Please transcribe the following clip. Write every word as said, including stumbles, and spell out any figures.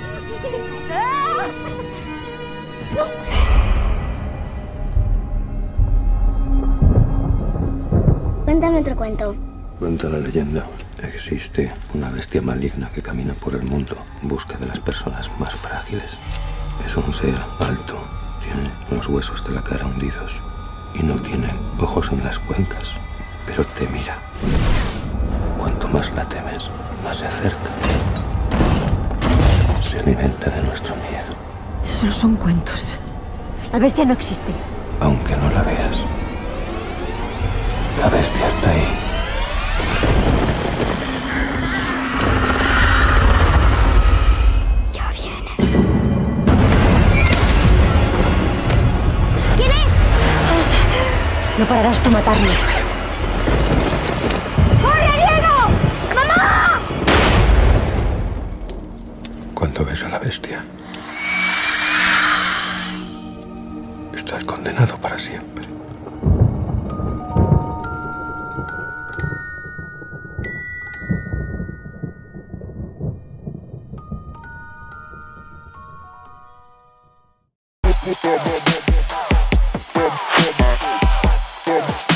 Cuéntame otro cuento. Cuenta la leyenda. Existe una bestia maligna que camina por el mundo en busca de las personas más frágiles. Es un ser alto, tiene los huesos de la cara hundidos y no tiene ojos en las cuencas, pero te mira. Cuanto más la temes, más se acerca. Se alimenta de nuestro miedo. Esos no son cuentos. La bestia no existe. Aunque no la veas, la bestia está ahí. Ya viene. ¿Quién es? No sé. No parará hasta matarme. ¡Corre, Diego! ¡Mamá! Cuando ves a la bestia, estás condenado para siempre. Bum, bum, bum, bum, bum, bum, bum, bum.